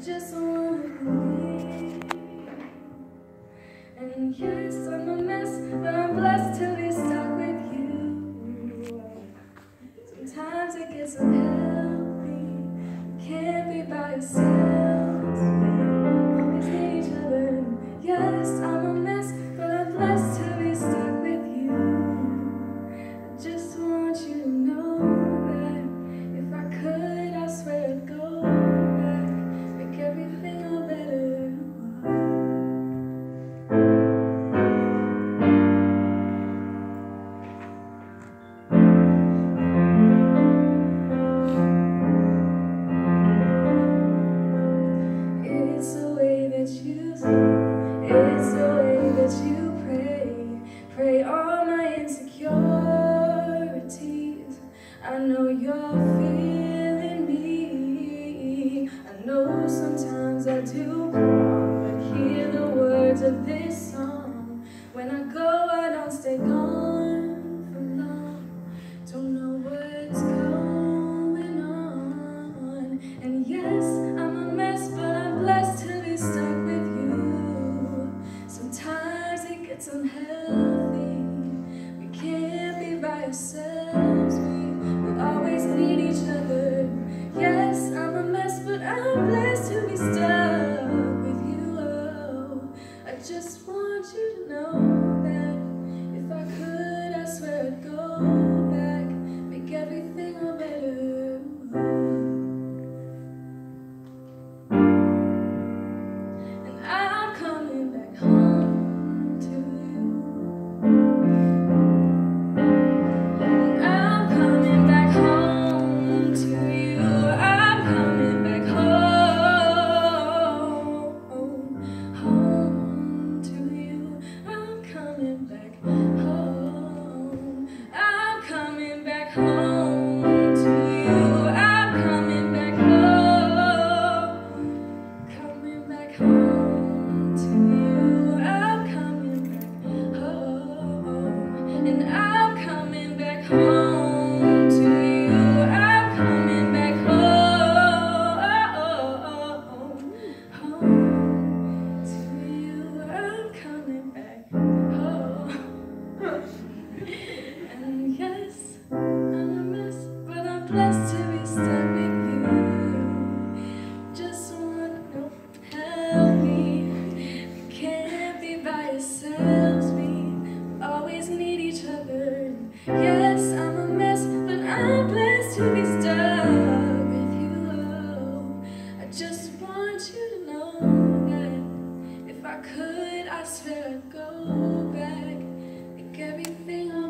just wanna believe. And yes, I'm a mess, but I'm blessed to be stuck with you. Sometimes it gets unhealthy. You can't be by yourselves. We always need each other. Yes, I'm a mess, but I'm blessed to be stuck with you. I just want you to know that if I could, I swear I'd go back, make everything all better. It's the way that you think, it's the way that you pray all my insecurities. I know you're feeling me. I know sometimes I do wrong, but hear the words of this song. When I go, I don't stay gone for long. Don't know what's going on. And yes, I'm a mess, but I'm blessed to be stuck with you. Sometimes it gets unhealthy. We can't be by ourselves. We always need each other. Yes, I'm a mess, but I'm blessed to be stuck with you. Oh, I just want you to know that if I could, I swear I'd go back, make everything all better. And I'm coming back home to you. And I'm coming back home to you. I'm coming back home to you. I'm coming back home. I'm coming back home to you. I'm coming back home. Coming back home to you. I'm coming back home. And I'm coming back home to you. I'm coming back home to you. I'm coming back home. And yes, I'm a mess, but I'm blessed to be stuck with you. Just want no help me. We can't be by ourselves. We always need each other. Yes, I'm a mess, but I'm blessed to be stuck with you. Oh, I just want you to know that if I could, I swear I'd go back, make everything